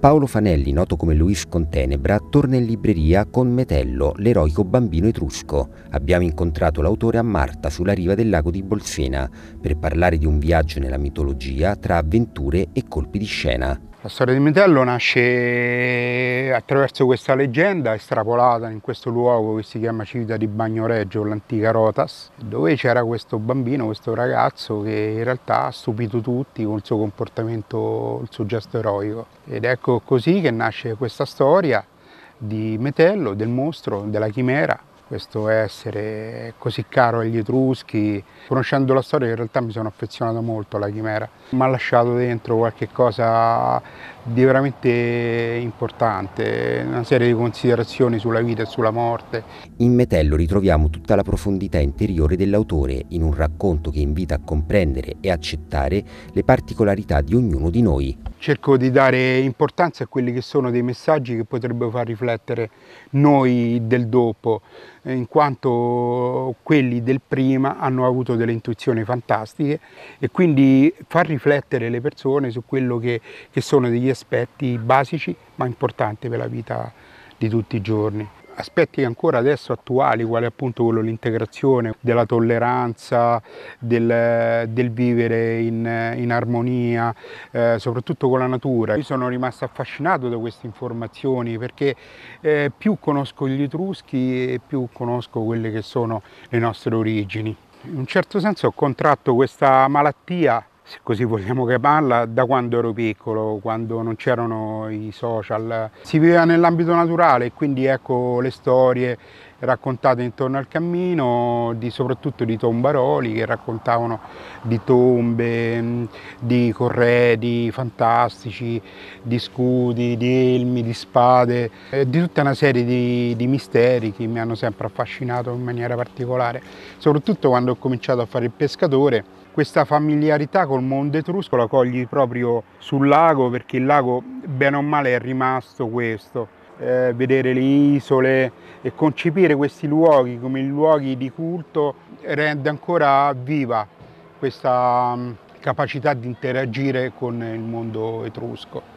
Paolo Fanelli, noto come Luis Contenebra, torna in libreria con Metello, l'eroico bambino etrusco. Abbiamo incontrato l'autore a Marta, sulla riva del lago di Bolsena, per parlare di un viaggio nella mitologia tra avventure e colpi di scena. La storia di Metello nasce attraverso questa leggenda estrapolata in questo luogo che si chiama Civita di Bagnoregio, l'antica Rotas, dove c'era questo bambino, questo ragazzo che in realtà ha stupito tutti con il suo comportamento, il suo gesto eroico. Ed ecco così che nasce questa storia di Metello, del mostro, della chimera, questo essere così caro agli Etruschi. Conoscendo la storia in realtà mi sono affezionato molto alla chimera, mi ha lasciato dentro qualche cosa di veramente importante, una serie di considerazioni sulla vita e sulla morte. In Metello ritroviamo tutta la profondità interiore dell'autore, in un racconto che invita a comprendere e accettare le particolarità di ognuno di noi. Cerco di dare importanza a quelli che sono dei messaggi che potrebbero far riflettere noi del dopo, in quanto quelli del prima hanno avuto delle intuizioni fantastiche e quindi far riflettere le persone su quello che sono degli aspetti basici ma importanti per la vita di tutti i giorni. Aspetti ancora adesso attuali, quale appunto quello dell'integrazione, della tolleranza, del vivere in armonia, soprattutto con la natura. Io sono rimasto affascinato da queste informazioni perché più conosco gli Etruschi e più conosco quelle che sono le nostre origini. In un certo senso ho contratto questa malattia, se così vogliamo chiamarla, da quando ero piccolo, quando non c'erano i social. Si viveva nell'ambito naturale e quindi ecco le storie raccontate intorno al cammino, soprattutto di tombaroli che raccontavano di tombe, di corredi fantastici, di scudi, di elmi, di spade, di tutta una serie di misteri che mi hanno sempre affascinato in maniera particolare, soprattutto quando ho cominciato a fare il pescatore. Questa familiarità col mondo etrusco la cogli proprio sul lago, perché il lago bene o male è rimasto questo, vedere le isole e concepire questi luoghi come luoghi di culto rende ancora viva questa capacità di interagire con il mondo etrusco.